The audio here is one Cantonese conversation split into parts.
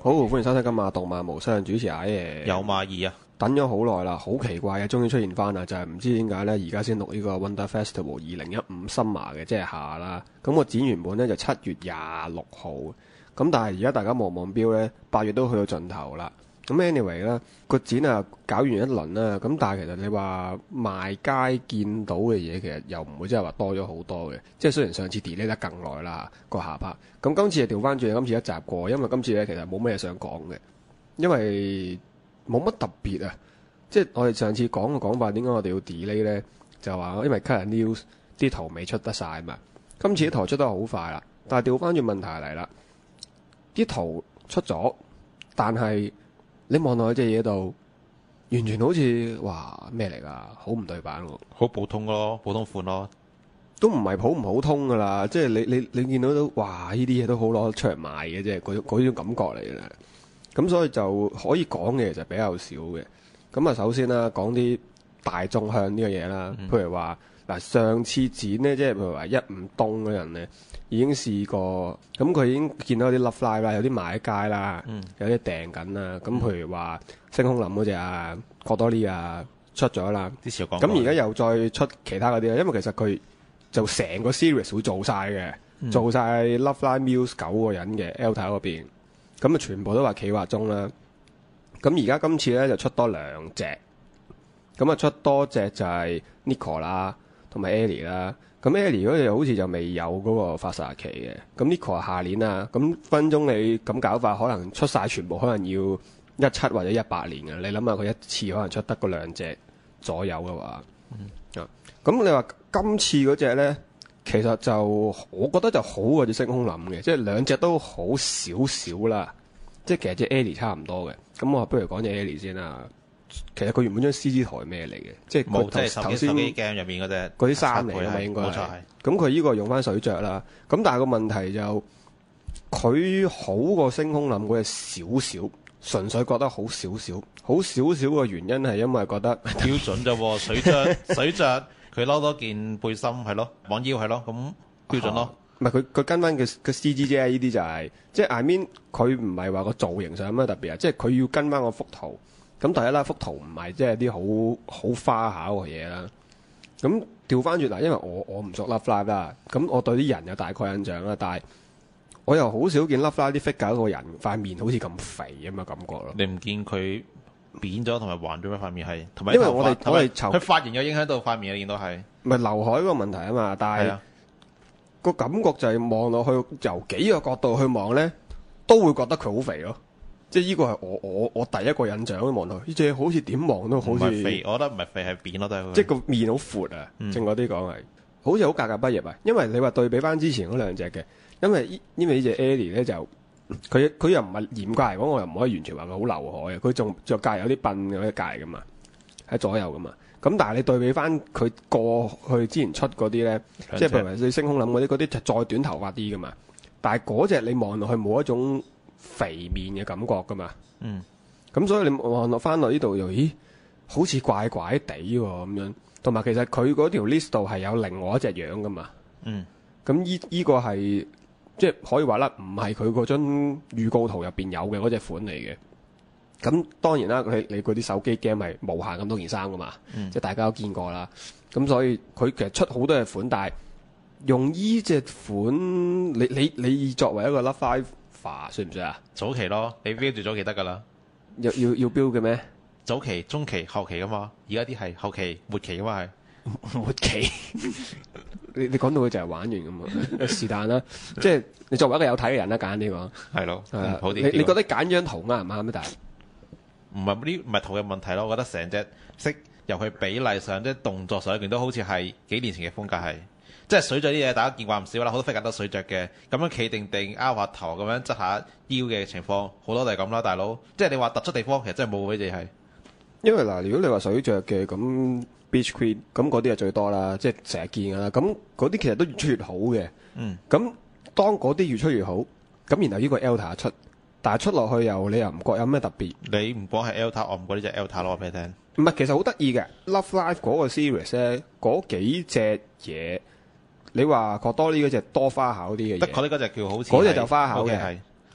好，歡迎收聽今晚動漫無雙，主持阿爺。 有馬二啊， 等咗好耐啦，好奇怪嘅，終於出現翻啦，就係唔知點解呢，而家先錄呢個 Wonder Festival 2015 Summer 嘅，即係夏啦。咁我剪完本呢，就7月26號，咁但係而家大家望望表呢，8月都去到盡頭啦。咁 anyway 啦，個展啊搞完一輪啦，咁但係其實你話賣街見到嘅嘢，其實又唔會真係話多咗好多嘅。即係雖然上次 delay 得更耐啦個下 part，咁今次就調翻轉，今次一集過，因為今次咧其實冇咩嘢想講嘅，因為冇乜特別啊。即係我哋上次講嘅講法，點解我哋要 delay 咧？就話因為 current news 啲圖未出得晒嘛，今次啲圖出得好快啦，但係調翻轉問題嚟啦，啲圖出咗，但係你望落去隻嘢度，完全好似哇咩嚟㗎？好唔對版喎！ 好普通咯，普通款咯， 都唔係普唔普通㗎啦。即係你見到都哇呢啲嘢都好攞出嚟賣嘅啫，嗰種感覺嚟嘅。咁所以就可以講嘅其實比較少嘅。咁啊，首先啦，講啲大眾向呢個嘢啦，譬如話嗱，上次展呢，即係譬如話15東嗰人呢，已經試過，咁佢已經見到有啲 Love Live 啦，有啲賣喺街啦，有啲訂緊啦。咁譬如話星空林嗰隻啊，角多利啊出咗啦， 之前講咁而家又再出其他嗰啲啦，因為其實佢就成個 series 會做晒嘅，做晒 Love Live Muse 9個人嘅 Alta 嗰邊，咁啊全部都話企劃中啦。咁而家今次咧就出多2隻，咁啊出多隻就係 Nico 啦，同埋 Ellie 啦。咁 Ellie 嗰隻好似就未有嗰個發售日期嘅。咁 Nico 係下年啦。咁分鐘你咁搞法，可能出晒全部，可能要17或者18年嘅。你諗下佢一次可能出得嗰2隻左右嘅話，咁你話今次嗰隻咧，其實就我覺得就好過隻星空林嘅，即係2隻都好少少啦。即係其實隻 Ellie 差唔多嘅，咁我不如講隻 Ellie 先啦。其實佢原本張 CG 台咩嚟嘅？即係冇，即係手機 game 入面嗰隻嗰啲衫嚟嘅嘛，應該係。咁佢呢個用翻水著啦。咁但係個問題就佢好過星空林嗰隻少少，純粹覺得好少少。好少少嘅原因係因為覺得標準啫喎，水著佢撈多件背心係咯，網腰係咯，咁標準咯。 唔係佢跟翻個 CG 啫，呢啲就係即係 I mean 佢唔係話個造型上有咩特別啊，即係佢要跟翻個幅圖。咁第一啦，幅圖唔係即係啲好花巧嘅嘢啦。咁調翻轉嗱，因為我唔熟 Love Live 啦，咁我對啲人有大概印象啦，但係我又好少見 Love Live 啲 figure 個人塊面好似咁肥咁嘅感覺咯。 你唔見佢扁咗同埋橫咗咩塊面係？同埋因為我哋佢髮型有影響到塊面，你見到係咪劉海嗰個問題啊嘛？但係個感覺就係望落去由幾個角度去望咧，都會覺得佢好肥咯。即係呢個係我第一個印象，望落呢隻好似點望都好似肥，我覺得唔係肥係扁咯，都係。 即係個面好闊啊，正嗰啲講係，好似好格格不入啊。因為你話對比翻之前嗰2隻嘅，因為呢隻 Ellie 咧就佢又唔係嚴格嚟講，我又唔可以完全話佢好劉海啊。佢仲隔有啲鬢嗰啲界噶嘛，喺左右噶嘛。咁但係你對比翻佢過去之前出嗰啲咧，即係譬如你星空林嗰啲就再短頭髮啲噶嘛。但係嗰隻你望落去冇一種肥面嘅感覺噶嘛，咁所以你望落翻落呢度又咦，好似怪怪地喎咁樣，同埋其實佢嗰條 list 度係有另外一隻樣噶嘛，咁依個係即係可以話啦，唔係佢嗰張預告圖入邊有嘅嗰隻款嚟嘅。咁當然啦，你嗰啲手機 game 係無限咁多件衫噶嘛，即係大家都見過啦。咁所以佢其實出好多嘅款，但係用依隻款，你作為一個 Love Live算唔算啊？ 早期咯，你標住早期得噶啦。 要標嘅咩？ 早期、中期、後期噶嘛。而家啲係後期、末期噶嘛係。 末期？你講到佢就係玩完咁嘛？是但啦，即係你作為一個有睇嘅人啦，簡單啲講。 係咯，好啲。 你覺得揀張圖啱唔啱？但係唔係圖嘅問題咯，我覺得成隻色由佢比例上，即係動作上一件都好似係幾年前嘅風格係。即係水著啲嘢，大家見慣唔少啦，好多 figure 都水著嘅，咁樣企定拗下頭，咁樣側下腰嘅情況，好多都係咁啦，大佬。即係你話突出地方，其實真係冇嘅，就係。因為嗱，如果你話水著嘅咁 Beach Queen，咁嗰啲係最多啦，即係成日見㗎啦。咁嗰啲其實都越出越好嘅。咁當嗰啲越出越好，咁然後呢個 Alta 出，但係出落去你又唔覺有咩特別。 你唔講係 Alta，我唔覺呢隻 Alta 攞俾你聽。 唔係，其實好得意嘅 Love Live 嗰個 series 咧，嗰幾隻嘢。你話確多呢嗰隻多花巧啲嘅嘢， 得確呢嗰隻叫好似嗰隻就花巧嘅，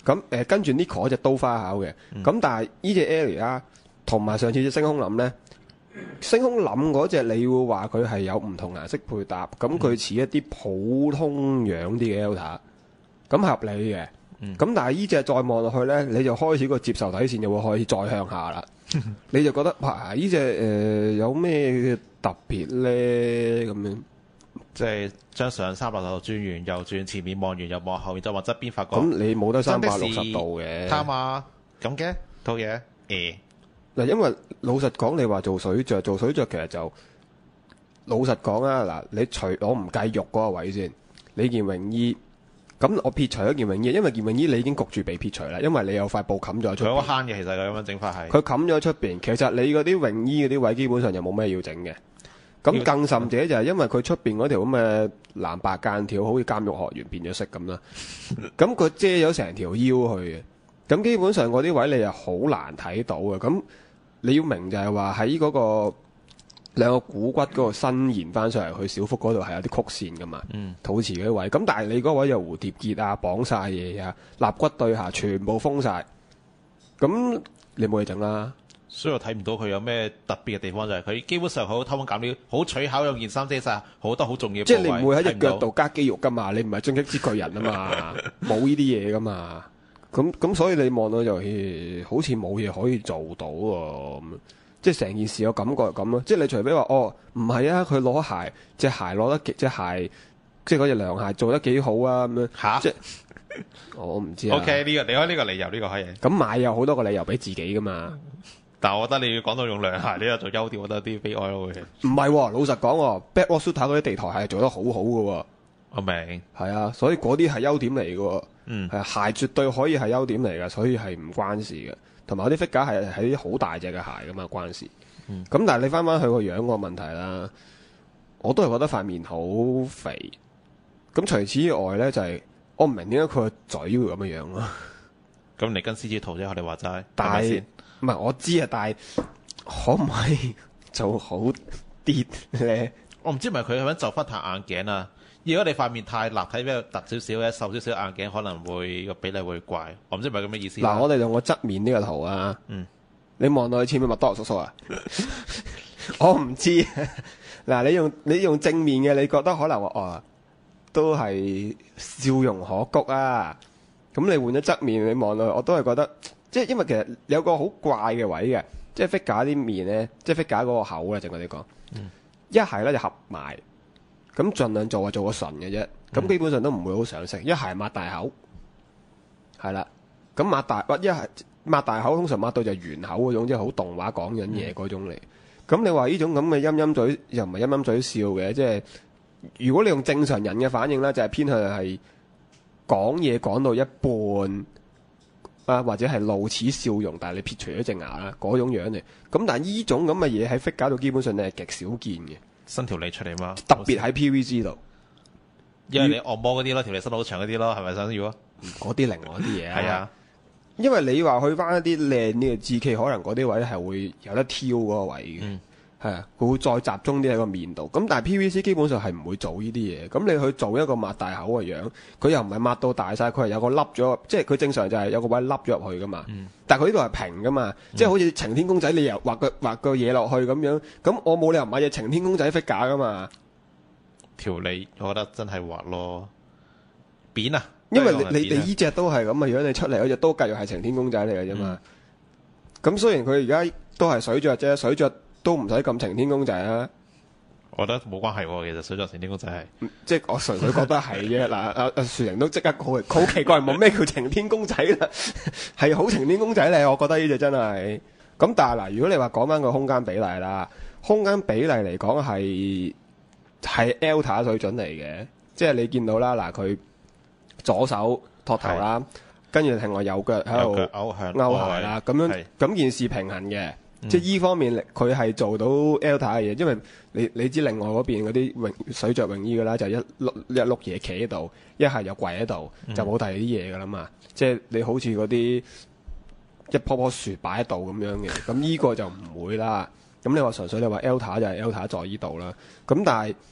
咁跟住 Nico 嗰隻刀花考嘅，咁但係呢隻 Ellie 啦，同埋上次隻星空諗咧，星空諗嗰隻你會話佢係有唔同顏色配搭，咁佢似一啲普通樣啲嘅 Elta，咁合理嘅。咁但係呢隻再望落去咧，你就開始個接受底線就會開始再向下啦。你就覺得哇，呢隻有咩特別咧咁樣？ 即係將上360度轉完，右轉前面望完又望後面，再望側邊發覺。 咁你冇得360度嘅。 啱啊，咁嘅套嘢嗱，因為老實講，你話做水著其實就老實講啊。嗱，你除我唔計肉嗰個位先，你件泳衣。咁我撇除咗件泳衣，因為件泳衣你已經焗住被撇除啦，因為你有塊布冚咗出邊。 佢好慳嘅，其實佢咁樣整法係。 佢冚咗出邊，其實你嗰啲泳衣嗰啲位基本上就冇咩要整嘅。咁更甚者就係因為佢出邊嗰條咁嘅藍白間條，好似監獄學員變咗色咁啦。咁佢遮咗成條腰去嘅，咁基本上嗰啲位你又好難睇到嘅。咁你要明就係話喺嗰個兩個股骨嗰度伸延翻上嚟去小腹嗰度係有啲曲線噶嘛，肚臍嗰啲位，咁但係你嗰位有蝴蝶結啊、綁晒嘢啊、肋骨對下全部封晒，咁你冇嘢整啦。 所以我睇唔到佢有咩特別嘅地方，就係佢基本上好偷工減料，好取巧有件衫遮晒好多好重要嘅部位。 即係你唔會喺隻腳度加肌肉噶嘛，你唔係進擊之巨人啊嘛，冇呢啲嘢噶嘛。咁所以你望到就好似冇嘢可以做到喎。即係成件事個感覺係咁咯，即係你除非話唔係啊，佢攞鞋隻鞋攞得隻鞋，即係嗰隻涼鞋做得幾好啊咁樣嚇， 即係我唔知啊。 OK，你開呢個理由，呢個可以。 咁買有好多個理由俾自己噶嘛。 但係我覺得你要講到用涼鞋呢個做優點，我覺得有啲悲哀咯。 唔係喎，老實講，Backwash Shooter 嗰啲地台係做得好好嘅喎。 我明。係啊，所以嗰啲係優點嚟嘅喎。係啊，鞋絕對可以係優點嚟嘅，所以係唔關事嘅。同埋嗰啲 figure 係啲好大隻嘅鞋噶嘛，關事。咁但係你翻翻去個樣個問題啦，我都係覺得塊面好肥。咁除此以外咧，就係我唔明點解佢個嘴會咁樣樣咯。 咁你跟獅子圖啫，我哋話齋。 但係唔係我知啊，但係可唔可以做好啲咧？ 我唔知係咪佢係咪就翻太硬頸啊？如果你塊面太立體比較凸少少嘅，瘦少少硬頸可能會個比例會怪。我唔知係咪咁嘅意思。 嗱，我哋用個側面呢個圖啊，你望到佢似唔似麥當勞叔叔啊？我唔知。嗱，你用正面嘅，你覺得可能話都係笑容可掬啊。咁你換咗側面，你望到佢，我都係覺得，即係因為其實有個好怪嘅位嘅，即係 figure 啲面咧，即係 figure 嗰個口咧，正我哋講，一係咧就合埋。咁盡量做個唇嘅啫，咁基本上都唔會好上色。一係擘大口，係啦，咁擘大或一係擘大口，通常擘到就圓口嗰種，即係好動畫講緊嘢嗰種嚟。咁你話呢種咁嘅陰陰嘴，又唔係陰陰嘴笑嘅，即係如果你用正常人嘅反應咧，就係偏向係講嘢講到一半啊，或者係露齒笑容，但係你撇除咗隻牙啦嗰種樣嚟。咁但係呢種咁嘅嘢喺 figure 度基本上你係極少見嘅。 伸條脷出嚟嘛， 特別喺 PVC 度， 因為你按摩嗰啲咯，條脷伸到好長嗰啲咯，係咪想要啊？ 嗰啲另外啲嘢啊， 係啊， 因為你話去翻一啲靚啲嘅 GK，可能嗰啲位係會有得挑嗰個位嘅，係啊，佢會再集中啲喺個面度。咁但係 PVC 基本上係唔會做呢啲嘢。咁你去做一個擘大口嘅樣，佢又唔係擘到大晒，佢係有個凹咗，即係佢正常就係有個位凹咗入去噶嘛。但係佢呢度係平噶嘛，即係好似晴天公仔，你又畫個嘢落去咁樣。咁我冇理由買隻晴天公仔 figure 噶嘛。 條脷我覺得真係滑咯，扁啊！ 因為你呢隻都係咁嘅樣，你出嚟嗰隻都繼續係晴天公仔嚟嘅啫嘛。咁雖然佢而家都係水著啫，水著都唔使咁晴天公仔啊。 我覺得冇關係喎，其實水著晴天公仔係， 即係我純粹覺得係啫。嗱，阿樹玲都即刻好奇怪，冇咩叫晴天公仔啦，係好晴天公仔嚟。我覺得呢隻真係。咁但係嗱，如果你話講翻個空間比例啦，空間比例嚟講係 Elta 水準嚟嘅，即係你見到啦，嗱佢左手托頭啦，跟住另外右腳喺度勾鞋啦，咁樣咁件事平衡嘅。即係依方面，佢係做到 Elta 嘅嘢，因為你知另外嗰邊嗰啲水着泳衣㗎啦，就一碌嘢企喺度，一係又跪喺度，就冇第二啲嘢㗎啦嘛。即係你好似嗰啲一棵樹擺喺度咁樣嘅，咁依個就唔會啦。咁你話純粹你話 Elta 就係 Elta 在依度啦。咁但係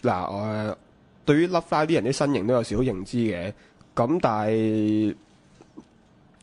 對於 Lovefly 啲人啲身形都有少少認知嘅。咁但係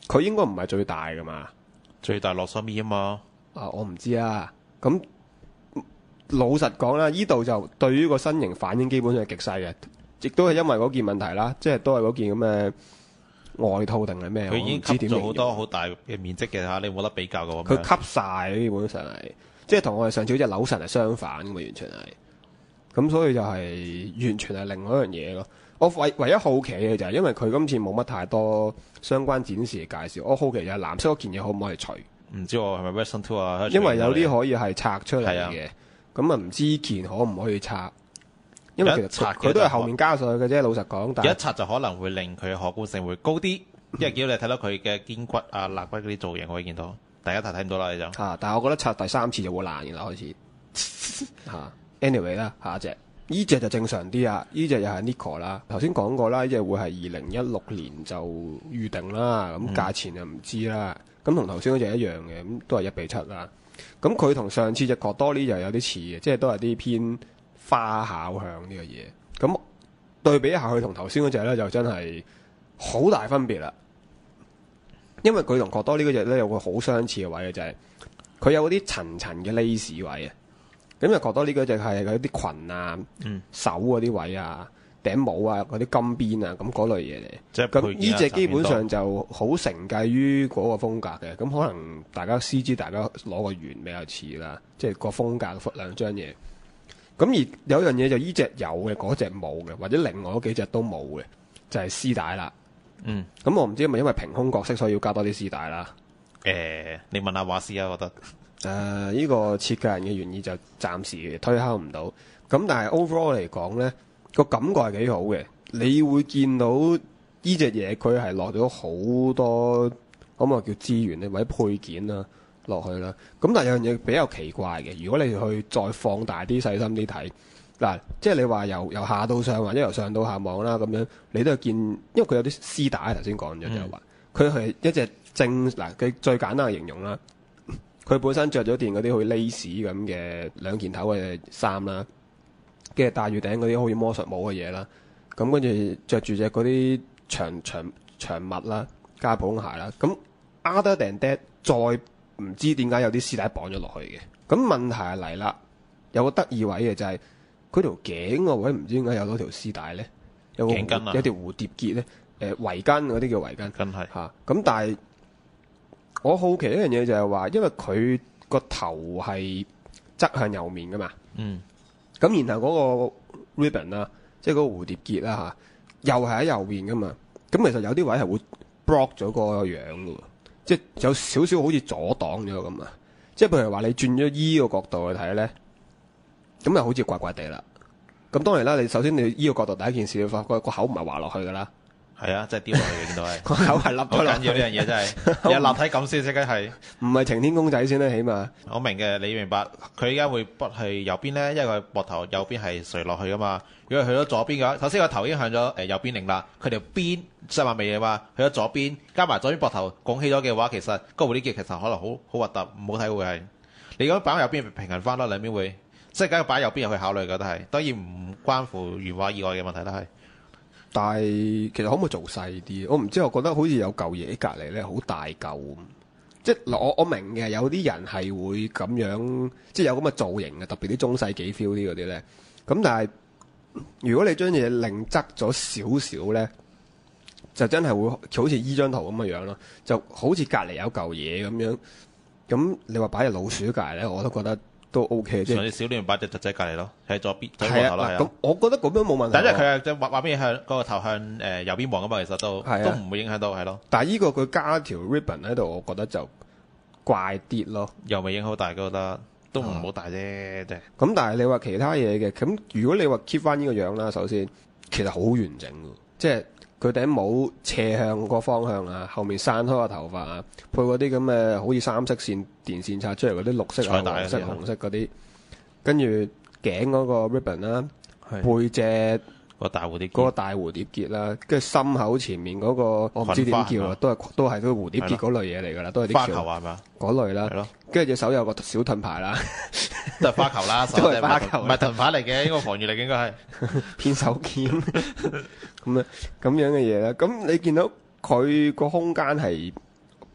佢應該唔係最大噶嘛？ 最大洛索米啊嘛。 啊，我唔知啊。咁老實講啦，依度就對於個身形反應基本上係極細嘅，亦都係因為嗰件問題啦，即係都係嗰件咁嘅外套定係咩？ 佢已經吸咗好多好大嘅面積嘅嚇，你冇得比較嘅喎。 佢吸晒，基本上係，即係同我哋上次嗰隻扭神係相反嘅嘛，完全係。咁所以就係完全係另外一樣嘢咯。我唯一好奇嘅就係因為佢今次冇乜太多相關展示嘅介紹，我好奇就係藍色嗰件嘢可唔可以除？ 唔知喎，係咪 Version 2啊？ 因為有啲可以係拆出嚟嘅，咁啊唔知件可唔可以拆？因為其實佢都係後面加上去嘅啫。老實講，但係一拆就可能會令佢嘅可觀性會高啲，因為見到你睇到佢嘅肩骨啊、肋骨嗰啲造型可以見到，第一睇睇唔到啦你就。 但係我覺得拆第三次就會爛嘅啦，開始。Anyway 啦，下一隻。呢隻就正常啲啊！呢隻又係 Nico 啦，頭先講過啦，呢隻會係2016年就預定啦，咁價錢就唔知啦。咁同頭先嗰隻一樣嘅，咁都係1:7啦。咁佢同上次隻 Cordoli 就有啲似嘅，即係都係啲偏花巧向呢個嘢。咁對比一下佢同頭先嗰隻咧，就真係好大分別啦。因為佢同 Cordoli 嗰隻咧有個好相似嘅位嘅，就係佢有嗰啲層層嘅 lace 位啊。咁就覺得呢嗰隻係嗰啲裙啊、手嗰啲位啊、頂帽啊、嗰啲金邊啊，咁嗰類嘢嚟。咁呢隻基本上就好承繼於嗰個風格嘅。咁可能大家 CG 大家攞個圓比較似啦，即係個風格兩張嘢。咁而有樣嘢就呢隻有嘅，嗰隻冇嘅，或者另外嗰幾隻都冇嘅，就係絲帶啦。咁我唔知係咪因為平胸角色所以要加多啲絲帶啦。 你問下畫師啊，我覺得。 呢個設計人嘅原意就暫時推敲唔到，咁但係 overall 嚟講呢個感覺係幾好嘅。你會見到呢隻嘢佢係落咗好多可唔可以叫資源咧，或者配件啦落去啦。咁但係有樣嘢比較奇怪嘅，如果你去再放大啲細心啲睇嗱，即係你話由下到上或者由上到下望啦咁樣，你都係見，因為佢有啲絲帶頭先講咗就係話佢係一隻正嗱，佢最簡單嘅形容啦。佢本身着咗件嗰啲好似 lace 咁嘅兩件頭嘅衫啦，跟住戴住頂嗰啲好似魔術帽嘅嘢啦，咁跟住着住隻嗰啲長襪啦，加普通鞋啦，咁 other than that 再唔知點解有啲絲帶綁咗落去嘅，咁問題係嚟啦，有個得意位嘅就係佢條頸個位唔知點解有多條絲帶咧，有個頸巾啊， 有條蝴蝶結咧，圍巾嗰啲叫圍巾， 真係嚇，咁但係。我好奇一樣嘢就係話，因為佢個頭係側向右面噶嘛，咁然後嗰個 ribbon 啦，即係嗰個蝴蝶結啦嚇，又係喺右面噶嘛，咁其實有啲位係會 block 咗個樣噶喎，即係有少少好似阻擋咗咁啊，即係譬如話你轉咗依個角度去睇咧，咁又好似怪怪地啦。咁當然啦，你首先你依個角度第一件事，你發覺個口唔係滑落去噶啦。 係啊，真係丟落去嘅，見到係個口係凹咗落去。 好緊要呢樣嘢真係，有立體感先，即刻係。 唔係晴天公仔先啦，起碼。 我明嘅，你明白。佢而家會不係右邊咧，因為佢膊頭右邊係垂落去噶嘛。如果去咗左邊嘅話，首先個頭已經向咗右邊擰啦，佢條邊雙馬尾嘅嘛，去咗左邊，加埋左邊膊頭拱起咗嘅話，其實個蝴蝶結其實可能好核突，唔好睇會係。你如果擺喺右邊平衡翻啦，兩邊會，即係梗係擺右邊入去考慮嘅都係，當然唔關乎原畫以外嘅問題啦係。 但係其實可唔可以做細啲？我唔知，我覺得好似有嚿嘢喺隔離咧，好大嚿。即係嗱，我明嘅，有啲人係會咁樣，即係有咁嘅造型嘅，特別啲中世紀 feel 啲嗰啲咧。咁但係如果你將嘢另側咗少少咧，就真係會好似依張圖咁嘅樣咯，就好似隔離有嚿嘢咁樣。咁你話擺喺老鼠隔離咧，我都覺得都 OK，即係小亂擺隻侄仔隔離咯，喺左邊左係邊頭啦，係啊。 咁我覺得咁樣冇問題。 但係佢係即係畫邊向嗰個頭向右邊望噶嘛，其實都唔會影響到係咯。 但係依個佢加條 ribbon 喺度，我覺得就怪啲咯。 又未影好大，覺得都唔好大啫，即係。 咁但係你話其他嘢嘅，咁如果你話 keep 翻呢個樣啦，首先其實好完整嘅，即係佢頂帽斜向個方向啊，後面散開個頭髮啊，配嗰啲咁嘅好似三色線電線插出嚟嗰啲綠色啊、黃色、紅色嗰啲，跟住頸嗰個 ribbon 啦，背脊個大蝴蝶嗰個大蝴蝶結啦，跟住心口前面嗰個我唔知點叫啊，都係嗰個蝴蝶結嗰類嘢嚟㗎啦，都係啲花球係嘛嗰類啦，跟住隻手有個小盾牌啦， 都係花球啦， 都係花球， 唔係盾牌嚟嘅，應該防禦嚟嘅應該係偏手劍咁樣嘅嘢啦。咁你見到佢個空間係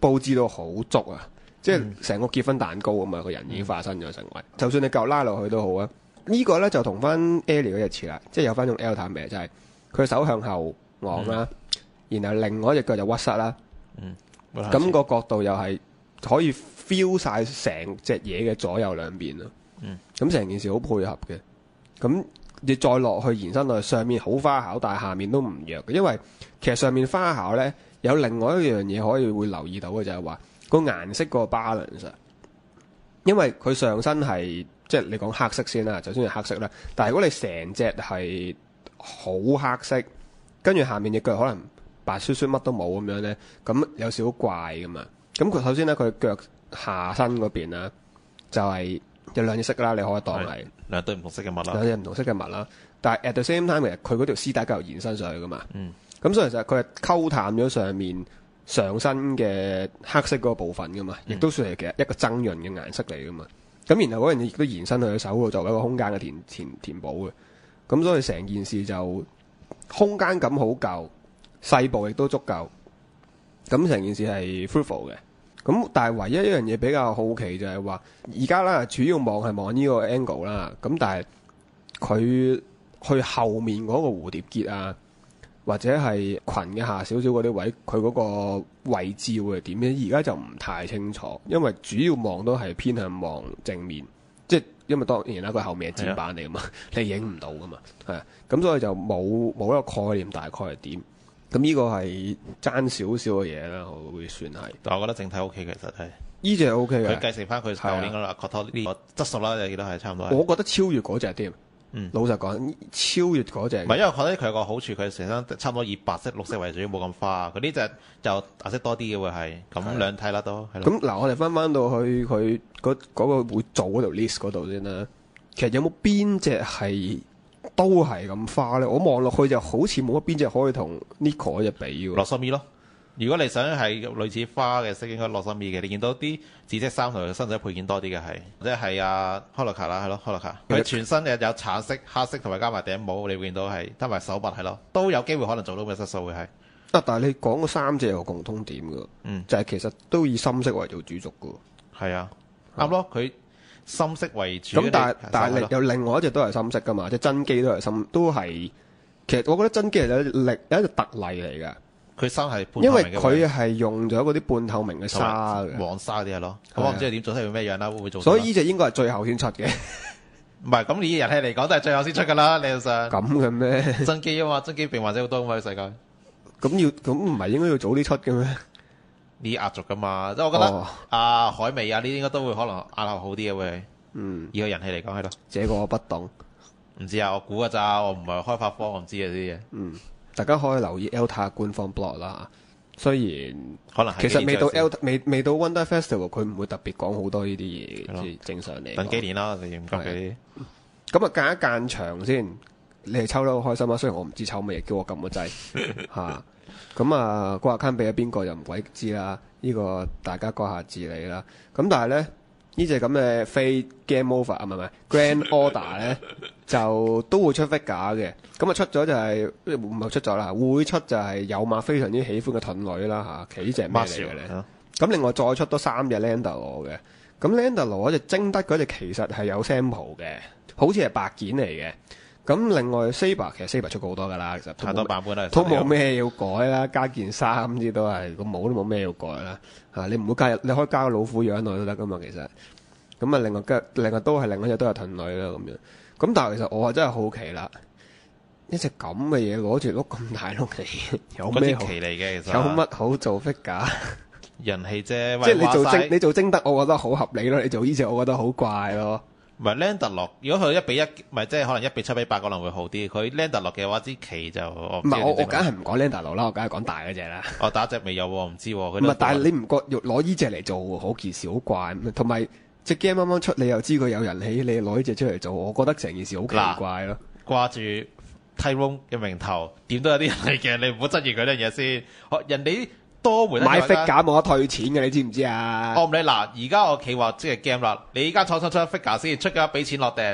佈置到好足啊！即係成個結婚蛋糕咁嘛，個人已經化身咗成為。就算你夠拉落去都好啊。呢個咧就同翻 Ellie 嗰隻似啦，即係有翻種 L 探嘅，就係佢手向後昂啦，然後另外一隻腳就屈膝啦。咁個角度又係可以 feel 晒成隻嘢嘅左右兩邊咯。咁成件事好配合嘅。咁你再落去延伸落去上面好花巧，但係下面都唔弱嘅，因為其實上面花巧咧有另外一樣嘢可以會留意到嘅就係話個顏色個 balance。因為佢上身係即係你講黑色先啦，就算係黑色啦，但係如果你成隻係好黑色，跟住下面隻腳可能白雪雪乜都冇咁樣咧，咁有少少怪噶嘛。咁佢首先咧，佢腳下身嗰邊啦，就係有兩隻色啦，你可以當係兩對唔同色嘅襪啦， 兩隻唔同色嘅襪啦。但係 at the same time 其實佢嗰條絲帶繼續延伸上去噶嘛。咁所以其實佢係溝淡咗上面上身嘅黑色嗰個部分噶嘛，亦都算係其實一個增潤嘅顏色嚟噶嘛。咁然後嗰樣嘢亦都延伸去佢手度作為一個空間嘅填補嘅。咁所以成件事就空間感好夠，細部亦都足夠。咁成件事係 fruitful 嘅。咁但係唯一一樣嘢比較好奇就係話，而家啦主要望係望呢個 angle 啦。咁但係佢去後面嗰個蝴蝶結啊，或者係裙嘅下少少嗰啲位，佢嗰個位置會係點咧？而家就唔太清楚，因為主要望都係偏向望正面，即係因為當然啦，佢後面係墊板嚟噶嘛，你影唔到噶嘛，係咁所以就冇一個概念，大概係點？咁呢個係爭少少嘅嘢啦，我會算係。 但我覺得整體 OK 其實係呢隻 OK 嘅， 佢繼承翻佢舊年嗰個 Cotton 呢個質素啦，你記得係差唔多。 我覺得超越嗰隻添。老實講，超越嗰隻。唔係，因為我覺得佢有個好處，佢成身差唔多以白色、綠色為主，冇咁花。佢呢隻就顏色多啲嘅會係，咁兩睇啦都係咯。咁嗱，我哋翻到去佢嗰個會做嗰條 list 嗰度先啦。其實有冇邊隻係都係咁花咧？我望落去就好似冇乜邊隻可以同 Nico 嗰隻比喎。 洛森咪咯。如果你想係類似花嘅色，應該洛森咪嘅。你見到啲紫色衫同佢身體配件多啲嘅係，或者係阿 Holoka 啦，係咯 Holoka。佢全身有橙色、黑色同埋加埋頂帽，你會見到係加埋手襪係咯，都有機會可能做到嘅質素會係。 但係你講嗰三隻有個共通點㗎，就係其實都以深色為做主軸㗎。 係啊，啱咯，佢深色為主。 咁但係有另外一隻都係深色㗎嘛，即係真機都係深，都係其實我覺得真機係有一隻特例嚟㗎。 佢衫係因為佢係用咗嗰啲半透明嘅紗嘅黃紗啲係咯，咁我唔知佢點做出嚟咩樣啦，會唔會做？ 所以呢隻應該係最後先出嘅。 唔係，咁以人氣嚟講都係最後先出㗎啦，理論上。 咁嘅咩？ 真機啊嘛，真機病患者好多㗎嘛，世界。 咁唔係應該要早啲出嘅咩？ 呢壓軸㗎嘛，即係我覺得海味啊呢啲應該都會可能壓後好啲嘅會。以佢人氣嚟講係咯。 這個我不懂，唔知啊，我估㗎咋，我唔係開發科，我唔知啊呢啲嘢。 大家可以留意 Alta 官方 blog 啦。雖然可能其實未到 未到 Wonder Festival， 佢唔會特別講好多呢啲嘢嘅，正常嚟。 等幾年啦，你唔急嘅。 咁啊，間一間場先，你係抽得好開心啊！雖然我唔知抽乜嘢，叫我撳個掣嚇。咁啊，個 account 俾咗邊個又唔鬼知啦。呢個大家閣下自理啦。咁但係咧，呢隻咁嘅非 Game Over 啊，唔係 Grand Order 咧，就都會出 figure 嘅。咁啊出咗就係唔係出咗啦，會出就係有馬非常之喜歡嘅盾女啦嚇。其實呢隻咩嚟嘅咧？咁另外再出多3隻 Landalo 嘅。咁 Landalo 嗰隻精德嗰隻其實係有 sample 嘅，好似係白件嚟嘅。咁另外 Saber 其實 Saber 出過好多㗎啦，其實太多版本啦， 都冇咩要改啦，加件衫啲都係個帽都冇咩要改啦嚇。你唔好加入，你可以加個老虎樣落去都得㗎嘛，其實。咁啊，另外都係另一隻都係盾女啦咁樣。咁但係其實我係真係好奇啦，一隻咁嘅嘢攞住碌咁大碌嚟，有咩奇嚟嘅？其實有乜好做 figure？ 人氣啫， 即係你做精德，我覺得好合理咯。你做呢隻，我覺得好怪咯。 唔係 Landalo，如果佢1比1，咪即係可能1比7比8可能會好啲。佢 Landalo 嘅話，支旗就唔係我梗係唔講 Landalo 啦，我梗係講大嗰隻啦。 我打隻未有喎，唔知喎。 唔係，但係你唔覺攞呢隻嚟做好件事好怪，同埋隻 game 啱啱出，你又知佢有人氣，你攞呢隻出嚟做，我覺得成件事好奇怪咯。 掛住 Tyrone 嘅名頭，點都有啲人氣嘅，你唔好質疑佢呢樣嘢先。人哋多回買 figure 冇得退錢嘅，你知唔知啊？ 我唔理嗱，而家我企話即係 game 啦，你依家廠商出 figure 先，出嘅俾錢落訂，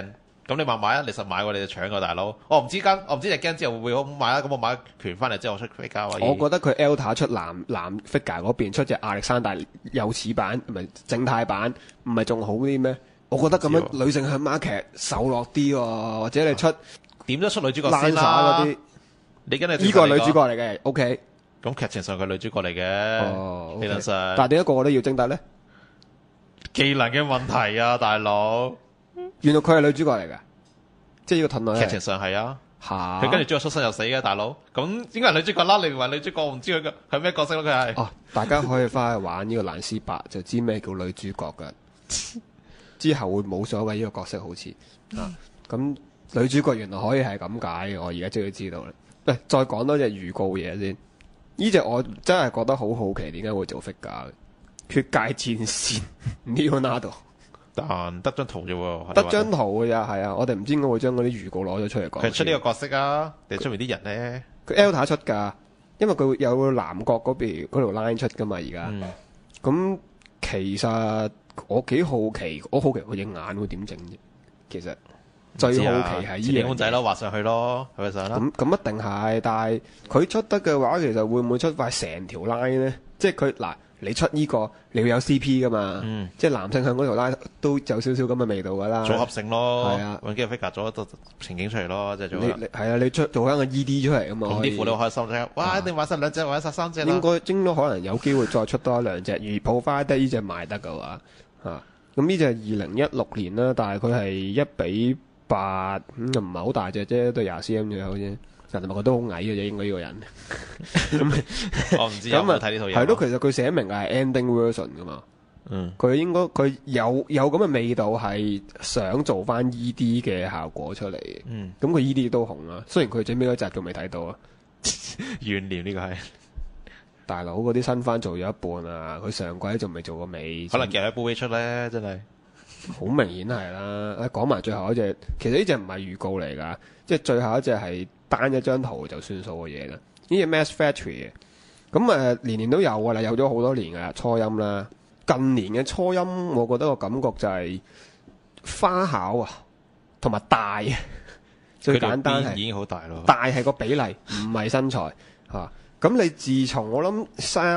咁你話買啊，你實買過你就搶個大佬。我唔知隻 game 之後會唔會好買啊？咁我買拳翻嚟之後我出 figure 我覺得佢 Alta 出男 figure 嗰邊出隻亞歷山大幼齒版，唔係正太版，唔係仲好啲咩？我覺得咁樣女性向 market 受落啲喎，或者你出點都出女主角先啦。嗰啲你跟住呢個係女主角嚟嘅 ，OK。 咁劇情上佢女主角嚟嘅，理論上。 但係點解個個都要徵得咧？ 技能嘅問題啊，大佬。 原來佢係女主角嚟㗎，即係呢個盾女。 劇情上係啊， 嚇。 佢跟住最後出生又死嘅，大佬。咁應該係女主角啦。你唔係女主角，我唔知佢係咩角色咯。佢係。 哦，大家可以翻去玩呢個蘭斯伯，就知咩叫女主角㗎。之後會冇所謂呢個角色好似啊。咁女主角原來可以係咁解嘅，我而家終於知道啦。再講多隻預告嘢先。呢隻我真係覺得好好奇，點解會做 figure 嘅？血界戰士 Leonardo， 但得張圖啫喎， 得張圖嘅咋，係啊！我哋唔知點解會將嗰啲預告攞咗出嚟講。 佢出呢個角色啊，定出面啲人咧？ 佢 Alta 出㗎，因為佢有南國嗰邊嗰條 line 出㗎嘛，而家。咁其實我幾好奇，佢隻眼會點整啫？其實最好奇係呢樣公仔咯，畫上去咯，係咪想啦？ 咁一定係，但係佢出得嘅話，其實會唔會出塊成條 line 咧？即係佢嗱。你出呢個，你要有 CP 噶嘛？即係男性向嗰條拉都有少少咁嘅味道噶啦。 組合性咯， 係啊， 揾幾個 figure 做一個情景出嚟咯，即係做。 係啊，你做翻個 ED 出嚟啊嘛。 咁啲父都開心啫！哇，一定買晒兩隻或者晒三隻啦。 應該可能有機會再出多一兩隻，如抱翻得呢隻賣得嘅話，咁呢隻係2016年啦，但係佢係1:8，又唔係好大隻啫，都20 cm 左右啫。人哋咪覺得好矮嘅啫，應該呢個人。 我唔知有冇睇呢套嘢。 係咯，其實佢寫明係 ending version 噶嘛。佢應該佢有咁嘅味道，係想做翻 ED 嘅效果出嚟。咁佢 ED 都紅啦，雖然佢最尾嗰集仲未睇到啊。 懸念呢個係大佬嗰啲新番做咗一半啊，佢上季仲未做過尾。 可能夾喺杯出咧，真係。 好明顯係啦。講埋最後一隻，其實呢隻唔係預告嚟㗎，即係最後一隻係單一張圖就算數嘅嘢啦。呢隻 Mass Factory 嘅，咁年年都有㗎啦，有咗好多年㗎啦，初音啦。近年嘅初音，我覺得個感覺就係花巧啊，同埋大。最簡單係已經好大咯， 大係個比例，唔係身材嚇。咁你自從我諗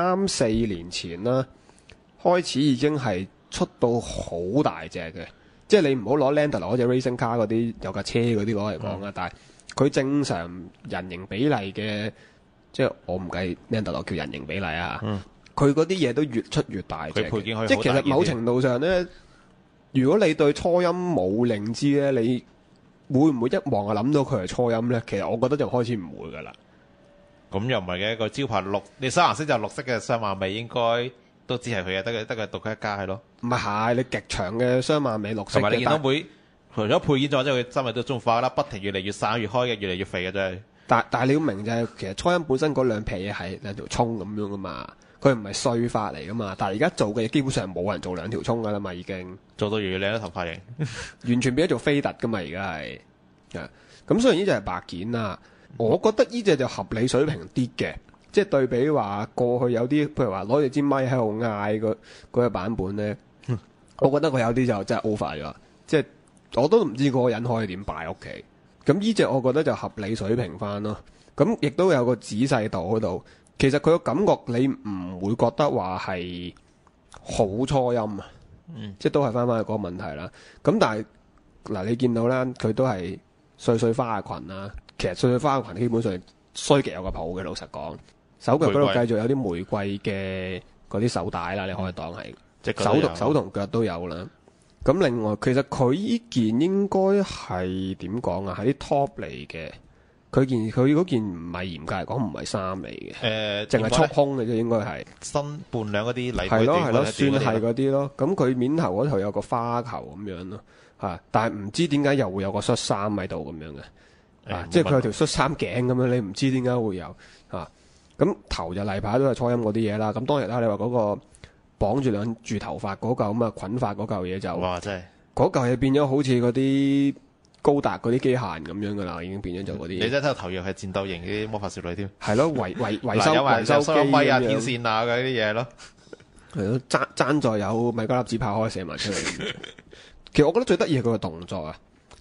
3-4年前啦，開始已經係出到好大隻嘅，即係你唔好攞 Lander 攞隻 Racing Car 嗰啲有架車嗰啲攞嚟講啊，但係佢正常人形比例嘅，即係我唔計 Lander 叫人形比例啊，佢嗰啲嘢都越出越大隻， 配件可以即係其實某程度上咧，如果你對初音冇認知咧，你會唔會一望就諗到佢係初音咧？其實我覺得就開始唔會噶啦。 咁又唔係嘅，個招牌綠，你雙顏色就綠色嘅雙馬尾應該都只係佢嘅，得佢獨佢一家係咯。唔係，你極長嘅雙馬尾綠色嘅。同埋你見到除咗配件之外，即係佢真係都中化啦，不停越嚟越散越開嘅，越嚟越肥嘅真係。但係你要明就係，其實初音本身嗰兩撇嘢係兩條葱咁樣噶嘛，佢唔係碎發嚟噶嘛。但係而家做嘅嘢基本上冇人做兩條葱噶啦嘛，已經做到越嚟越靚啦頭髮型，完全變咗做飛特噶嘛，而家係。咁雖然呢隻係白件啊，我覺得呢隻就合理水平啲嘅，即係對比話過去有啲，譬如話攞住支咪喺度嗌嗰個版本咧，我覺得佢有啲就真係 over 咗，即係我都唔知嗰個人可以點擺屋企。咁呢隻我覺得就合理水平翻咯，咁亦都有個仔細度嗰度，其實佢個感覺你唔會覺得話係好初音啊，即係都係翻去嗰個問題啦。咁但係嗱，你見到啦，佢都係碎碎花嘅裙啦。其實碎碎花嘅裙基本上衰極有個譜嘅，老實講。手腳嗰度繼續有啲玫瑰嘅嗰啲手帶啦，你可以當係手同腳都有啦。咁另外，其實佢依件應該係點講啊？係啲 top 嚟嘅。佢嗰件唔係嚴格嚟講唔係衫嚟嘅，淨係束胸嘅啫，應該係新伴娘嗰啲禮服係咯，算係嗰啲咯。咁佢面頭嗰頭有個花球咁樣咯，但係唔知點解又會有個恤衫喺度咁樣嘅，即係佢有條恤衫頸咁樣，你唔知點解會有咁頭就例牌都係初音嗰啲嘢啦。咁當然啦，你話嗰個綁住兩住頭髮嗰嚿咁啊捆髮嗰嚿嘢就哇真係嗰嚿嘢變咗好似嗰啲高達嗰啲機械人咁樣噶啦，已經變咗做嗰啲。你真係睇到頭樣係戰鬥型啲魔法少女添。係咯，維修機咪啊、天線啊嗰啲嘢咯。 係咯，爭在有米加粒子炮可以射埋出嚟。其實我覺得最得意係佢個動作啊，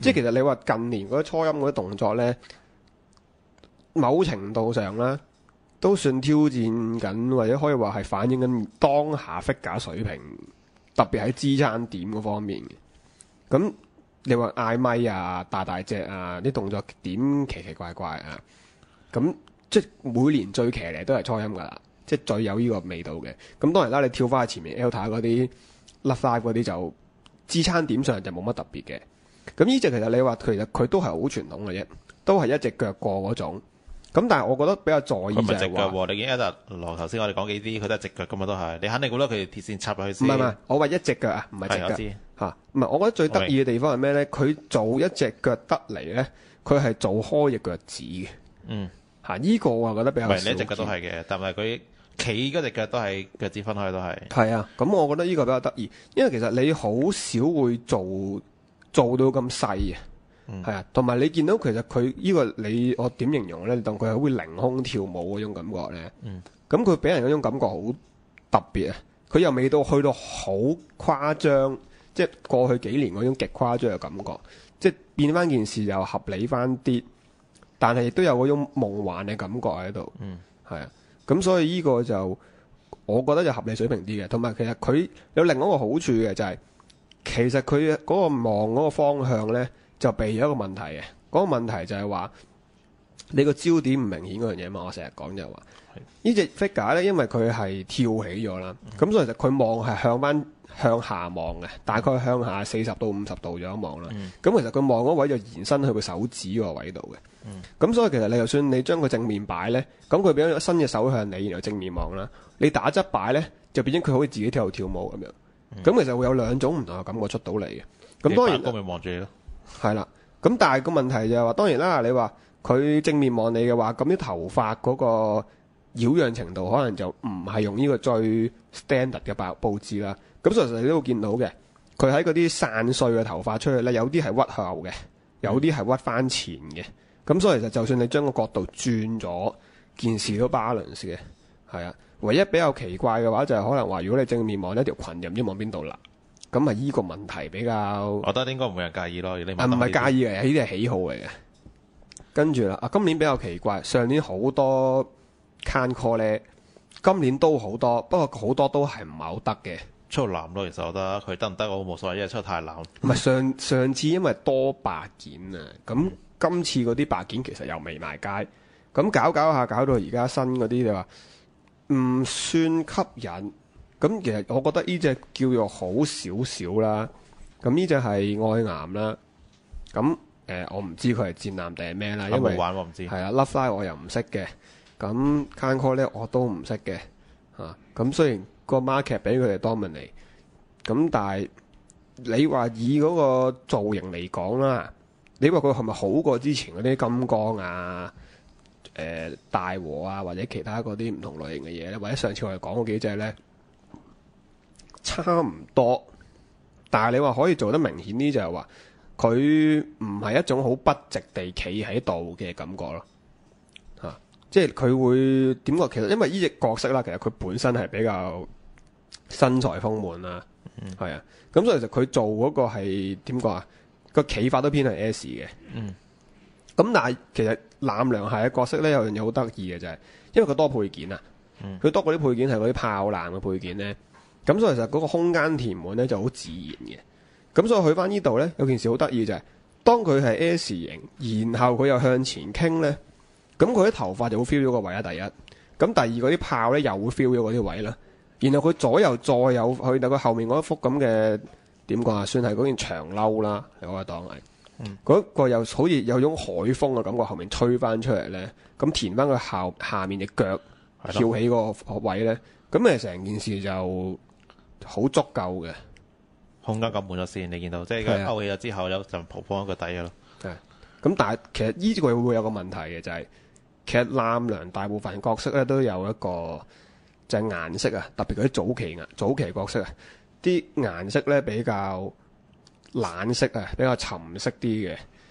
即係其實你話近年嗰啲初音嗰啲動作咧，某程度上咧都算挑戰緊，或者可以話係反映緊當下 figure 水平，特別喺支撐點嗰方面嘅。咁你話嗌咪啊、大隻啊，啲動作點奇奇怪怪啊，咁即係每年最騎呢都係初音噶啦，即係最有呢個味道嘅。咁當然啦，你跳翻去前面 Alta 嗰啲 Love Live 嗰啲就支撐點上就冇乜特別嘅。咁呢隻其實你話其實佢都係好傳統嘅啫，都係一隻腳過嗰種。咁但係我覺得比較在意就佢唔係直係話， 腳喎，你見 Alta 羅頭先我哋講幾啲，佢都係直腳噶嘛，都係你肯定估到佢鐵線插入去先。 唔係，我話一隻腳啊，唔係隻腳係我知嚇。唔係，我覺得最得意嘅地方係咩咧？佢做一隻腳得嚟咧，佢係做開隻腳趾嘅。 嗯， 嚇，呢個我覺得比較少見。 唔係你一隻腳都係嘅，但係佢企嗰隻腳都係腳趾分開都係。 係啊，咁我覺得呢個比較得意，因為其實你好少會做到咁細啊。係啊，同埋你見到其實佢呢個我點形容咧？你當佢係會凌空跳舞嗰種感覺咧。咁佢俾人嗰種感覺好特別啊！佢又未到去到好誇張，即係過去幾年嗰種極誇張嘅感覺，即係變翻件事又合理翻啲，但係亦都有嗰種夢幻嘅感覺喺度。係啊，咁所以呢個就我覺得就合理水平啲嘅，同埋其實佢有另外一個好處嘅就係、其實佢嗰個望嗰個方向咧。就避咗一個問題嘅，嗰、嗰個問題就係話你個焦點唔明顯嗰樣嘢嘛。我成日講就係話呢隻 figure 咧，因為佢係跳起咗啦，咁所以其實佢望係向下望嘅，大概向下40到50度咗望啦。咁其實佢望嗰位就延伸去個手指個位度嘅。咁所以其實你就算你將佢正面擺咧，咁佢變咗伸隻手向你，然後正面望啦。你打側擺咧，就變咗佢好似自己跳舞咁樣。咁其實會有兩種唔同嘅感覺出到嚟嘅。咁當然個咪望住你咯。 係啦，咁但係個問題就係話，當然啦，你話佢正面望你嘅話，咁啲頭髮嗰個擾攘程度可能就唔係用呢個最 standard 嘅佈置啦。咁所以其實你都會見到嘅，佢喺嗰啲散碎嘅頭髮出去咧，有啲係屈後嘅，有啲係屈翻前嘅。咁所以其實就算你將個角度轉咗，件事都 balance 嘅。係啊，唯一比較奇怪嘅話就係可能話，如果你正面望一條裙，又唔知望邊度啦。咁啊，依個問題比較， 我覺得應該唔會有人介意咯。你唔係介意嘅，呢啲係喜好嚟嘅。跟住啦，今年比較奇怪，上年好多 can call 咧，今年都好多，不過好多都係唔係好得嘅。 出到藍咯，其實我覺得佢得唔得我冇所謂，因為出得太藍。 唔係上次因為多白件啊，咁今次嗰啲白件其實又未埋街，咁搞下搞到而家新嗰啲你話唔算吸引。咁其實我覺得呢隻叫做好少少啦，咁呢隻係愛岩啦，咁我唔知佢係戰艦定係咩啦，因為玩我唔知。係啊 Love Live 我又唔識嘅，咁 Can Call 咧我都唔識嘅，咁雖然個 market 俾佢哋 dominate，咁但係你話以嗰個造型嚟講啦，你話佢係咪好過之前嗰啲金剛啊、大和啊或者其他嗰啲唔同類型嘅嘢咧，或者上次我哋講嗰幾隻咧？差唔多，但係你話可以做得明顯啲就係話，佢唔係一種好筆直地企喺度嘅感覺咯，即係佢會點講？其實因為呢隻角色啦，其實佢本身係比較身材豐滿啦，係啊，咁所以其實佢做嗰個係點講啊？個企法都偏向 S 嘅，咁但係其實藍良係嘅角色咧有樣嘢好得意嘅就係，因為佢多配件啊，佢多嗰啲配件係嗰啲炮艦嘅配件咧。咁所以其實嗰個空間填滿咧就好自然嘅。咁所以去翻呢度咧，有件事好得意就係，當佢係 S 型，然後佢又向前傾咧，咁佢啲頭髮就會 feel 咗個位啦。第一，咁第二嗰啲炮咧又會 feel 咗嗰啲位啦。然後佢左右再有去到佢後面嗰一幅咁嘅點講啊，算係嗰件長褸啦，你可以當係。嗰個又好似有種海風嘅感覺，後面吹翻出嚟咧，咁填翻佢下面隻腳翹起個位咧，咁誒成件事就好足夠嘅， 空間咁滿咗先，你見到即係佢勾起咗之後有陣蒲放喺個底嘅咯。 係，咁但係其實呢個會有個問題嘅，就係其實藍良大部分角色咧都有一個就係顏色啊，特別嗰啲早期角色啊，啲顏色咧比較冷色啊，比較沉色啲嘅。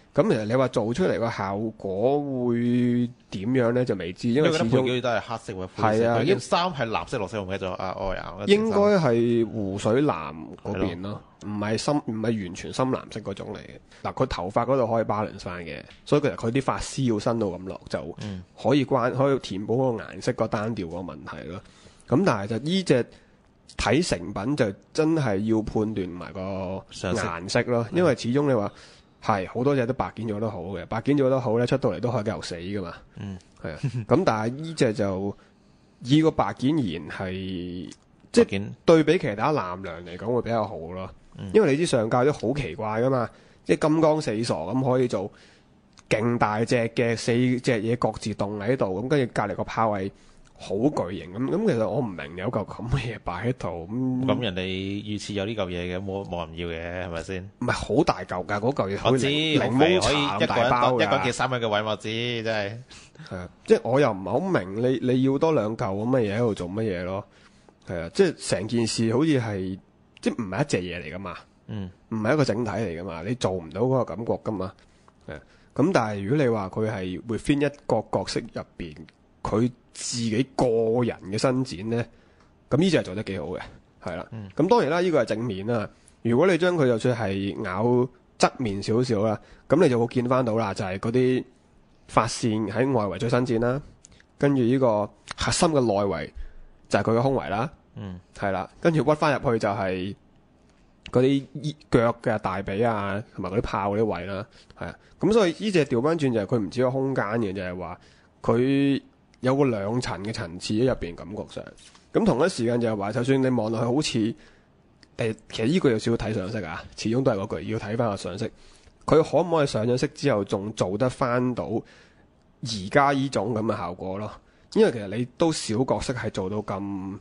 咁其實你話做出嚟個效果會點樣咧就未知，因為始終都係黑色或灰色。佢件衫係藍色、綠色，我唔記得咗啊。 應該係湖水藍嗰邊咯，唔係完全深藍色嗰種嚟嘅。嗱，佢頭髮嗰度可以 balance 翻嘅，所以其實佢啲髮絲要伸到咁落就可以可以填補嗰個顏色個單調個問題咯。咁但係就呢隻睇成品就真係要判斷埋個顏色咯，因為始終你話。係好多隻都白件做得好嘅，白件做得好咧，出到嚟都係嚿死噶嘛。係啊。咁但係呢隻就以個白件而言係，即係對比其他藍糧嚟講會比較好咯。因為你知上屆都好奇怪噶嘛，即係金剛四傻咁可以做勁大隻嘅4隻嘢各自棟喺度，咁跟住隔離個炮係好巨型咁。其實我唔明有嚿咁嘅嘢擺喺度咁人哋預設有呢嚿嘢嘅，冇人要嘅係咪先？ 唔係好大嚿㗎，嗰嚿嘢我知檸檬茶咁大包㗎， 一個人叫3蚊嘅位我知，真係係啊！即係我又唔係好明你要多兩嚿咁嘅嘢喺度做乜嘢咯？係啊！即係成件事好似係即係唔係一隻嘢嚟㗎嘛？唔係一個整體嚟㗎嘛？你做唔到嗰個感覺㗎嘛？係啊！咁但係如果你話佢係會分一個角色入邊佢自己個人嘅伸展咧，咁呢隻係做得幾好嘅，係啦。咁當然啦，呢個係正面啦。如果你將佢就算係咬側面少少啦，咁你就會見翻到啦，就係嗰啲髮線喺外圍最伸展啦，跟住呢個核心嘅內圍就係佢嘅胸圍啦，係啦，跟住屈翻入去就係嗰啲腳嘅大髀啊，同埋嗰啲炮嗰啲位啦，係啊。咁所以呢隻調翻轉就係佢唔止個空間嘅，就係話佢有個兩層嘅層次喺入邊，感覺上。咁同一時間就係話，就算你望落去好似其實呢個有少少睇上色啊，始終都係嗰句要睇翻個上色。佢可唔可以上咗色之後，仲做得翻到而家呢種咁嘅效果咯？因為其實你都少角色係做到咁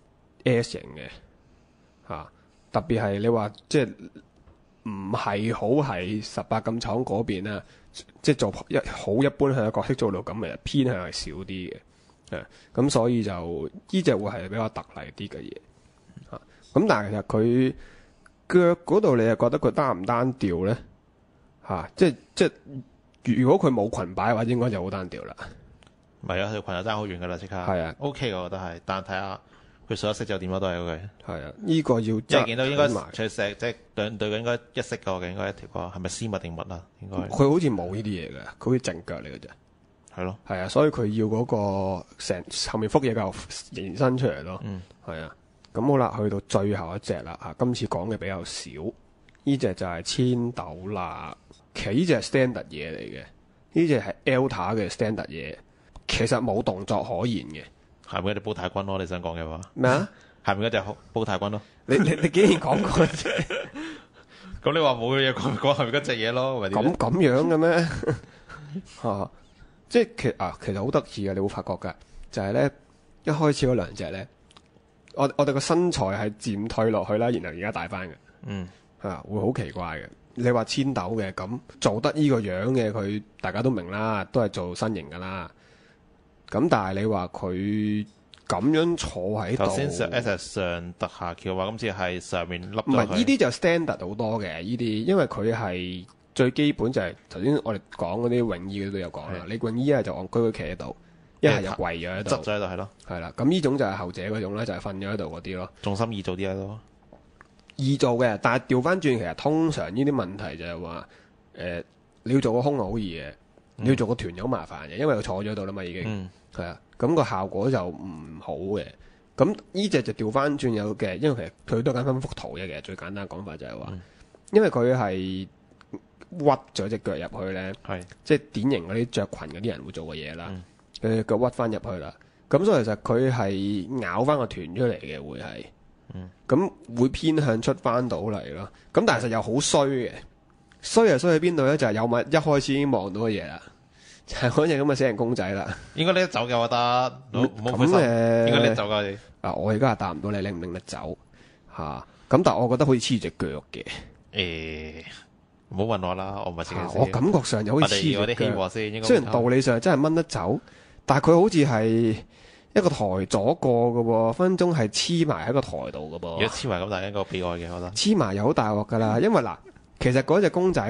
S 型嘅嚇，特別係你話即係唔係好係18禁廠嗰邊啊，即係做好一般向嘅角色做到咁嘅，偏向係少啲嘅。咁所以就呢隻會係比較特例啲嘅嘢嚇。咁但係其實佢腳嗰度你又覺得佢單唔單調咧嚇？即係如果佢冇裙擺嘅話，應該就好單調啦。 唔係啊，條裙就爭好遠噶啦，即刻。係啊 ，OK 我覺得係，但係睇下佢上一色就點都係 OK。係啊，呢個要即係見到應該除石即係兩對嘅應該一色個嘅，應該一條個係咪絲襪定襪啊？應該佢好似冇呢啲嘢嘅，佢好似正腳嚟嘅啫。係咯，係啊，所以佢要嗰個成後面幅嘢夠延伸出嚟咯。係啊，咁好啦，去到最後一隻啦嚇，今次講嘅比較少，呢隻就係千斗啦。其實呢隻係 standard 嘢嚟嘅，呢隻係 Alta 嘅 standard 嘢，其實冇動作可言嘅。係咪嗰隻煲太君咯？你想講嘅話咩啊？係咪嗰隻煲太君咯？你竟然講過隻？咁你話冇嘢講係咪嗰隻嘢咯？咁樣嘅咩？嚇！即係其實好得意嘅，你會發覺㗎，就係咧一開始嗰兩隻咧，我哋個身材係漸退落去啦，然後而家大翻嘅，會好奇怪嘅。你話千斗嘅咁做得呢個樣嘅，佢大家都明啦，都係做身形㗎啦。咁但係你話佢咁樣坐喺度，頭先上特下橋話，今次係上面笠咗佢。唔係呢啲就 standard 好多嘅呢啲，因為佢係。最基本就係頭先我哋講嗰啲泳衣嗰度有講啦，你泳衣一係就戇居居企喺度，一係就跪咗喺度，側咗喺度係咯，係啦。咁呢種就係後者嗰種咧，就係瞓咗喺度嗰啲咯。重心易做啲咯，易做嘅，但係調翻轉，其實通常呢啲問題就係話，你要做個胸好易嘅，你要做個團又好麻煩嘅，因為佢坐咗喺度啦嘛已經，係啊，咁個效果就唔好嘅。咁呢隻就調翻轉有嘅，因為其實佢都係跟幅圖嘅，其實最簡單講法就係話，因為佢係。屈咗隻腳入去咧，即係典型嗰啲着裙嗰啲人會做嘅嘢啦。佢腳屈翻入去啦，咁所以其實佢係咬翻個團出嚟嘅，會係，咁會偏向出翻到嚟咯。咁但係實又好衰嘅，衰喺邊度咧？就係有物一開始已經望到嘅嘢啦，就係嗰隻咁嘅死人公仔啦。應該拎得走嘅，我覺得。咁應該拎得走㗎。我而家係答唔到你拎唔拎得走嚇。咁但係我覺得好似黐隻腳嘅。唔好問我啦，我唔係設計師。我感覺上有好似黐住腳。雖然道理上真係掹得走，但係佢好似係一個台咗過嘅喎，分分鐘係黐埋喺個台度嘅噃。如果黐埋咁大一個悲哀嘅，我覺得黐埋又好大鑊㗎啦。因為嗱，其實嗰隻公仔咧，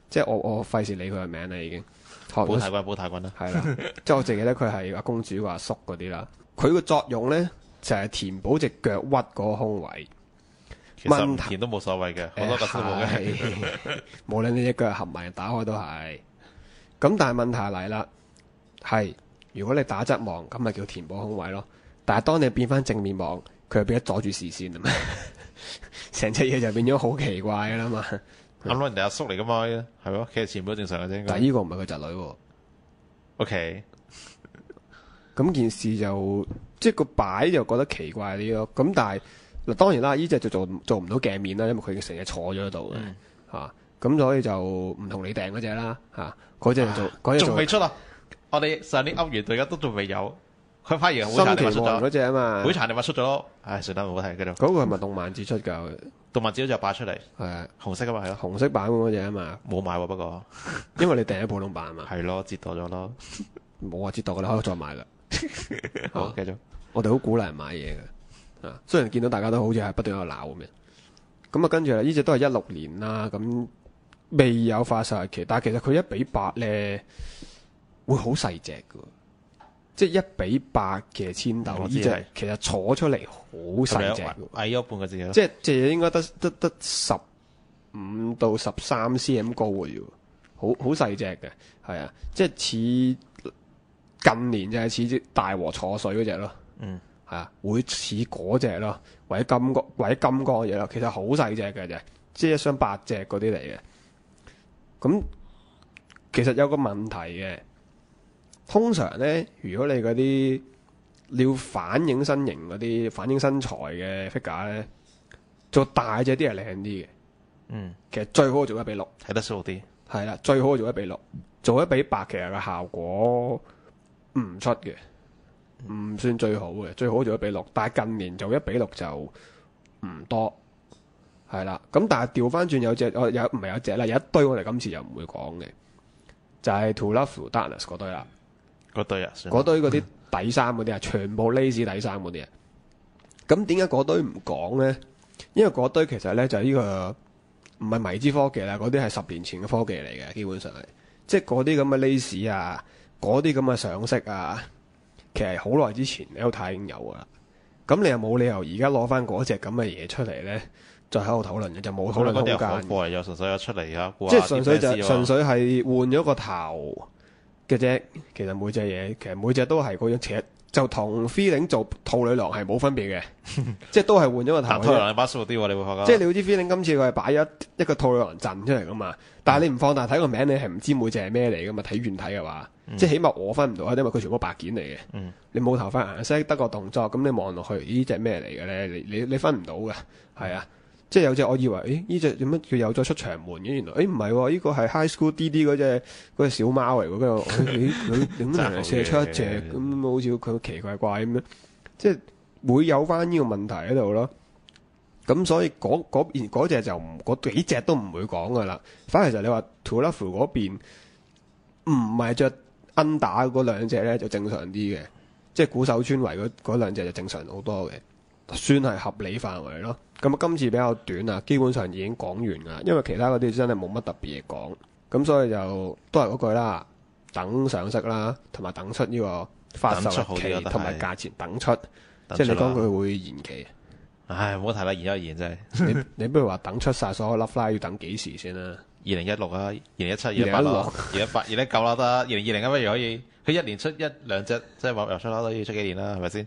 即係我費事理佢個名啦已經。寶寶太君啦， 係啦，即係我淨記得佢係阿公主阿叔嗰啲啦。佢個作用咧就係填補隻腳屈嗰個空位。 其實唔填都冇所謂嘅，好多個都冇嘅。 無論你隻腳合埋打開都係。咁但係問題嚟啦，係如果你打側望，咁咪叫填補空位咯。但係當你變翻正面望，佢就變咗阻住視線啊嘛，成隻嘢就變咗好奇怪噶啦嘛。 啱咯，人哋阿叔嚟噶嘛，係咯，其實全部都正常嘅啫。 但係呢個唔係佢侄女喎。 OK， 咁件事就即係個擺就覺得奇怪啲咯。咁但係嗱，當然啦，呢隻就做唔到鏡面啦，因為佢成日坐咗喺度嘅嚇。咁所以就唔同你訂嗰隻啦嚇。嗰隻就做， 仲未出啊！我哋上年噏完，到而家都仲未有。佢反而會殘你話出咗嗰隻啊嘛， 會殘你話出咗咯。唉，算啦，唔好睇嗰度。 嗰個係咪動漫節出㗎？ 動漫節就擺出嚟， 係啊， 紅色㗎嘛，係咯， 紅色版嗰隻啊嘛， 冇買喎，不過因為你訂咗普通版啊嘛， 係咯，折墮咗咯， 冇話折墮㗎啦，可以再買㗎。 好，繼續。 我哋好鼓勵人買嘢嘅，啊，雖然見到大家都好似係不斷喺度鬧咁樣，咁啊跟住呢隻都係16年啦，咁未有發售日期，但係其實佢1:8咧會好細隻㗎。即係1:8嘅千豆，呢隻其實坐出嚟好細隻， 矮咗半個字咯。 即係隻應該得15到13 cm 高嘅啫，好細隻嘅，係啊，即係似近年就係似大和坐水嗰隻咯，係啊，會似嗰隻咯，或者金剛嘢咯，其實好細隻嘅啫，即係一雙8隻嗰啲嚟嘅。咁其實有個問題嘅。通常咧，如果你嗰啲你要反映身形嗰啲、反映身材嘅 figure 咧，做大隻啲係靚啲嘅。其實最好做1:6， 睇得舒服啲。係啦，最好做1:6，做1:8其實個效果唔出嘅，唔算最好嘅。最好做1:6，但係近年做1:6就唔多。係啦，咁但係調翻轉有隻，唔係有隻啦，有一堆我哋今次就唔會講嘅，就係 To Love Darkness 嗰堆啦。嗰堆嗰啲底衫嗰啲啊，全部 lace 底衫嗰啲啊。咁點解嗰堆唔講咧？因為嗰堆其實咧就係呢個唔係迷之科技啦，嗰啲係10年前嘅科技嚟嘅，基本上係即係嗰啲咁嘅 lace 啊，嗰啲咁嘅上色啊，其實好耐之前你都睇已經有噶啦。咁你又冇理由而家攞翻嗰隻咁嘅嘢出嚟咧，再喺度討論嘅，就冇討論空間。 過嚟又純粹有出嚟啊， 即係純粹係換咗個頭嘅啫，其實每隻都係嗰樣，其實就同 Feeling 做兔女郎係冇分別嘅，即係都係換咗個頭。 兔女郎巴舒服啲喎，你會發覺。 即係你好似 Feeling 今次佢係擺咗一個兔女郎陣出嚟噶嘛，但係你唔放大睇個名，你係唔知每隻係咩嚟噶嘛？睇遠睇嘅話，即係起碼我分唔到，因為佢全部白件嚟嘅。你冇頭髮顏色，得個動作，咁你望落去，呢隻咩嚟嘅咧？你分唔到嘅，係啊。即係有隻我以為，呢隻點解佢又再出長門嘅？原來唔係喎，呢個係 High School DD 嗰隻小貓嚟嗰佢點解嚟射出一隻咁？好似佢奇怪怪咁樣，即係會有翻呢個問題喺度咯。咁所以嗰隻就嗰幾隻都唔會講噶啦。反而就你話 To Love 嗰邊唔係着 under 嗰兩隻咧，就正常啲嘅。即係古手村圍嗰兩隻就正常好多嘅，算係合理範圍咯。咁今次比較短啊，基本上已經講完㗎，因為其他嗰啲真係冇乜特別嘢講，咁所以就都係嗰句啦，等上色啦，同埋等出呢個發售期同埋價錢等出，即係你講佢會延期。 唉，唔好睇啦，延一延真係。 你不如話等出晒所有 Love Live 要等幾時先啦 ？2016啊，2017、2018咯，2018、2019啦得，2020啊不如可以，佢一年出1、2隻，即係話又出啦，都要出幾年啦，係咪先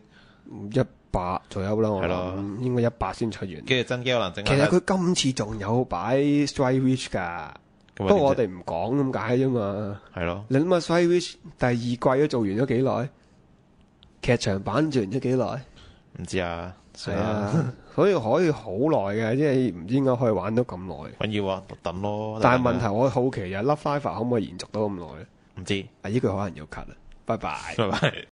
？18左右啦，我諗應該18先出完。 跟住真機可能整。 其實佢今次仲有擺 Strike Witch 㗎，不過我哋唔講咁解啫嘛。 係咯。你諗下 Strike Witch 第2季都做完咗幾耐？劇場版做完咗幾耐？唔知啊。 係啊，所以可以好耐嘅，即係唔知點解可以玩到咁耐。 緊要啊，等咯。 但係問題我好奇就 Love Live 可唔可以延續到咁耐咧？ 唔知。 呢句可能要 cut 啦。拜拜。 拜拜。